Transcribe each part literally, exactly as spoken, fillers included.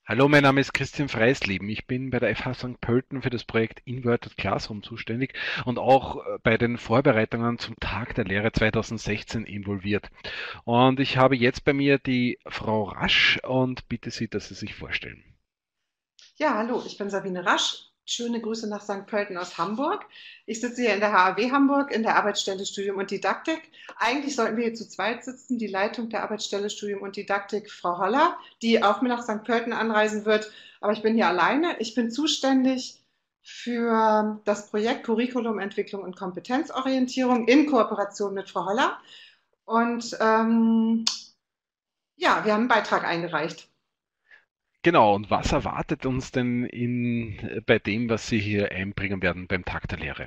Hallo, mein Name ist Christian Freisleben. Ich bin bei der F H Sankt Pölten für das Projekt Inverted Classroom zuständig und auch äh, bei den Vorbereitungen zum Tag der Lehre zweitausendsechzehn involviert. Und ich habe jetzt bei mir die Frau Rasch und bitte Sie, dass Sie sich vorstellen. Ja, hallo, ich bin Sabine Rasch. Schöne Grüße nach Sankt Pölten aus Hamburg. Ich sitze hier in der H A W Hamburg in der Arbeitsstelle Studium und Didaktik. Eigentlich sollten wir hier zu zweit sitzen, die Leitung der Arbeitsstelle Studium und Didaktik, Frau Holler, die auch mit nach Sankt Pölten anreisen wird. Aber ich bin hier alleine. Ich bin zuständig für das Projekt Curriculumentwicklung und Kompetenzorientierung in Kooperation mit Frau Holler. Und ähm, ja, wir haben einen Beitrag eingereicht. Genau, und was erwartet uns denn in, äh, bei dem, was Sie hier einbringen werden beim Tag der Lehre?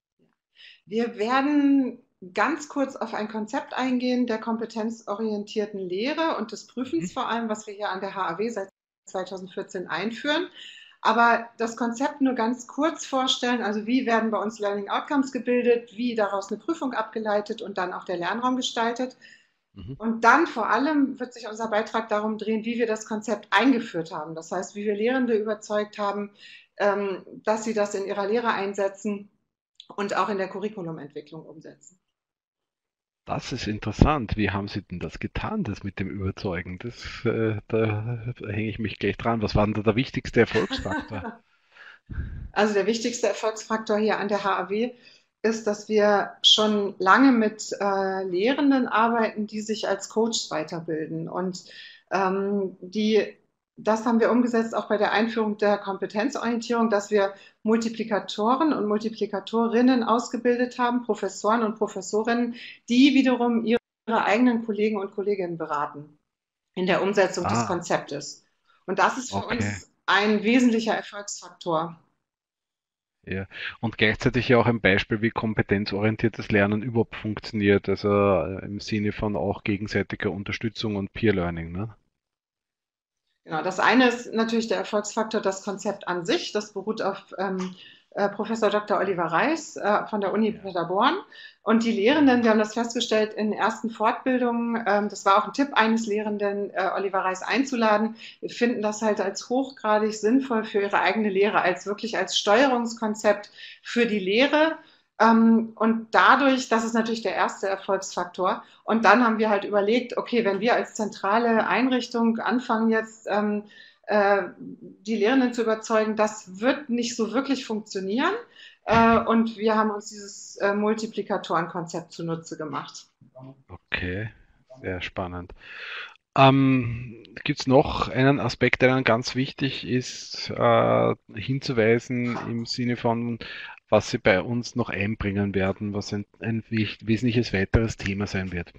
Wir werden ganz kurz auf ein Konzept eingehen der kompetenzorientierten Lehre und des Mhm. Prüfens vor allem, was wir hier an der H A W seit zweitausendvierzehn einführen. Aber das Konzept nur ganz kurz vorstellen, also wie werden bei uns Learning Outcomes gebildet, wie daraus eine Prüfung abgeleitet und dann auch der Lernraum gestaltet. Mhm. Und dann vor allem wird sich unser Beitrag darum drehen, wie wir das Konzept eingeführt haben. Das heißt, wie wir Lehrende überzeugt haben, ähm, dass sie das in ihrer Lehre einsetzen und auch in der Curriculumentwicklung umsetzen. Das ist interessant. Wie haben Sie denn das getan, das mit dem Überzeugen? Das, äh, da, da hänge ich mich gleich dran. Was war denn da der wichtigste Erfolgsfaktor? Also der wichtigste Erfolgsfaktor hier an der H A W ist, dass wir schon lange mit äh, Lehrenden arbeiten, die sich als Coaches weiterbilden. Und ähm, die, das haben wir umgesetzt auch bei der Einführung der Kompetenzorientierung, dass wir Multiplikatoren und Multiplikatorinnen ausgebildet haben, Professoren und Professorinnen, die wiederum ihre eigenen Kollegen und Kolleginnen beraten in der Umsetzung des Ah, Konzeptes. Und das ist für okay. uns ein wesentlicher Erfolgsfaktor. Ja. Und gleichzeitig ja auch ein Beispiel, wie kompetenzorientiertes Lernen überhaupt funktioniert, also äh, im Sinne von auch gegenseitiger Unterstützung und Peer Learning, ne? Genau, das eine ist natürlich der Erfolgsfaktor, das Konzept an sich. Das beruht auf ähm, äh, Professor Doktor Oliver Reis äh, von der Uni Ja. Paderborn. Und die Lehrenden, wir haben das festgestellt in ersten Fortbildungen, ähm, das war auch ein Tipp eines Lehrenden, äh, Oliver Reis einzuladen. Wir finden das halt als hochgradig sinnvoll für ihre eigene Lehre, als wirklich als Steuerungskonzept für die Lehre. Ähm, und dadurch, das ist natürlich der erste Erfolgsfaktor. Und dann haben wir halt überlegt, okay, wenn wir als zentrale Einrichtung anfangen jetzt ähm, äh, die Lehrenden zu überzeugen, das wird nicht so wirklich funktionieren. Äh, und wir haben uns dieses äh, Multiplikatorenkonzept zunutze gemacht. Okay, sehr spannend. Ähm, Gibt es noch einen Aspekt, der dann ganz wichtig ist, äh, hinzuweisen im Sinne von, was Sie bei uns noch einbringen werden, was ein, ein wich- wesentliches weiteres Thema sein wird?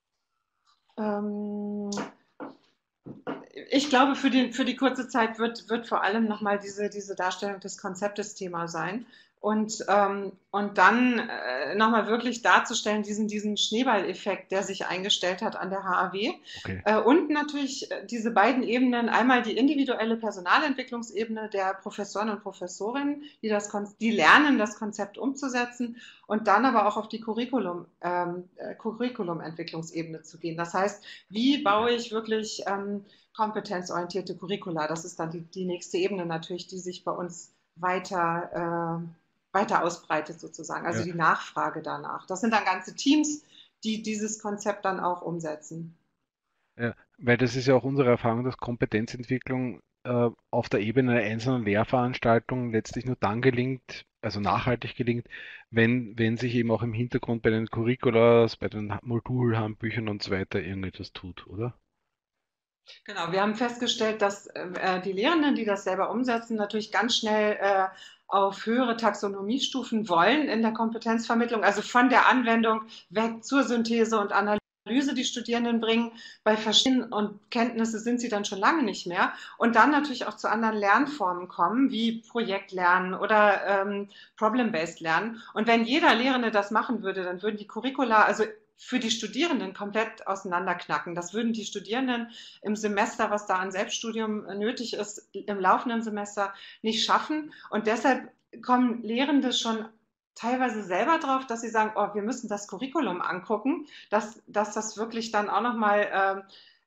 Ähm, ich glaube, für die, für die kurze Zeit wird, wird vor allem nochmal diese, diese Darstellung des Konzeptes Thema sein. Und, ähm, und dann äh, nochmal wirklich darzustellen, diesen, diesen Schneeballeffekt, der sich eingestellt hat an der H A W. Okay. Äh, und natürlich äh, diese beiden Ebenen, einmal die individuelle Personalentwicklungsebene der Professoren und Professorinnen, die, das, die lernen, das Konzept umzusetzen, und dann aber auch auf die Curriculum, ähm, äh, Curriculumentwicklungsebene zu gehen. Das heißt, wie Ja. baue ich wirklich ähm, kompetenzorientierte Curricula? Das ist dann die, die nächste Ebene natürlich, die sich bei uns weiter, äh, weiter ausbreitet sozusagen, also Ja. die Nachfrage danach. Das sind dann ganze Teams, die dieses Konzept dann auch umsetzen. Ja, weil das ist ja auch unsere Erfahrung, dass Kompetenzentwicklung äh, auf der Ebene einer einzelnen Lehrveranstaltung letztlich nur dann gelingt, also nachhaltig gelingt, wenn, wenn sich eben auch im Hintergrund bei den Curriculas, bei den Modulhandbüchern und so weiter irgendetwas tut, oder? Genau, wir haben festgestellt, dass äh, die Lehrenden, die das selber umsetzen, natürlich ganz schnell äh, auf höhere Taxonomiestufen wollen in der Kompetenzvermittlung, also von der Anwendung weg zur Synthese und Analyse die Studierenden bringen. Bei Verstehen und Kenntnisse sind sie dann schon lange nicht mehr. Und dann natürlich auch zu anderen Lernformen kommen, wie Projektlernen oder ähm, Problem-Based Lernen. Und wenn jeder Lehrende das machen würde, dann würden die Curricula, also für die Studierenden komplett auseinanderknacken. Das würden die Studierenden im Semester, was da an Selbststudium nötig ist, im laufenden Semester nicht schaffen. Und deshalb kommen Lehrende schon teilweise selber drauf, dass sie sagen, oh, wir müssen das Curriculum angucken, dass, dass das wirklich dann auch nochmal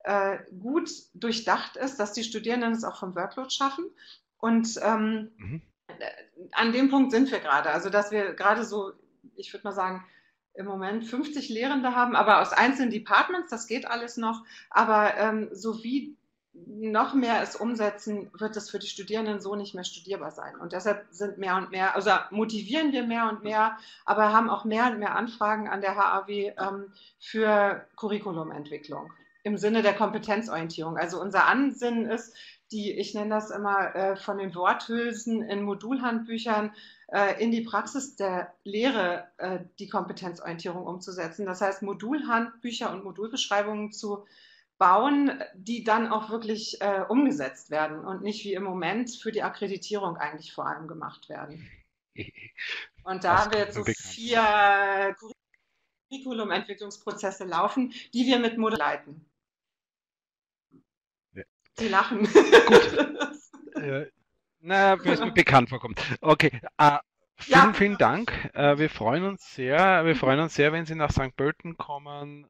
äh, gut durchdacht ist, dass die Studierenden es auch vom Workload schaffen. Und ähm, Mhm. an dem Punkt sind wir gerade. Also, dass wir gerade so, ich würde mal sagen, im Moment fünfzig Lehrende haben, aber aus einzelnen Departments, das geht alles noch. Aber ähm, so wie noch mehr es umsetzen, wird es für die Studierenden so nicht mehr studierbar sein. Und deshalb sind mehr und mehr, also motivieren wir mehr und mehr, aber haben auch mehr und mehr Anfragen an der H A W ähm, für Curriculumentwicklung im Sinne der Kompetenzorientierung. Also unser Ansinnen ist, die, ich nenne das immer äh, von den Worthülsen in Modulhandbüchern äh, in die Praxis der Lehre äh, die Kompetenzorientierung umzusetzen. Das heißt, Modulhandbücher und Modulbeschreibungen zu bauen, die dann auch wirklich äh, umgesetzt werden und nicht wie im Moment für die Akkreditierung eigentlich vor allem gemacht werden. Und da Das haben wir kommt jetzt mir so bekannt vor. vier Curriculum-Entwicklungsprozesse laufen, die wir mit Modul leiten. Ja. Sie lachen. Gut, äh, na, mir ist mir bekannt vorkommt. Okay, äh, vielen, Ja, vielen Dank. Äh, wir freuen uns sehr. Wir freuen uns sehr, wenn Sie nach Sankt Pölten kommen.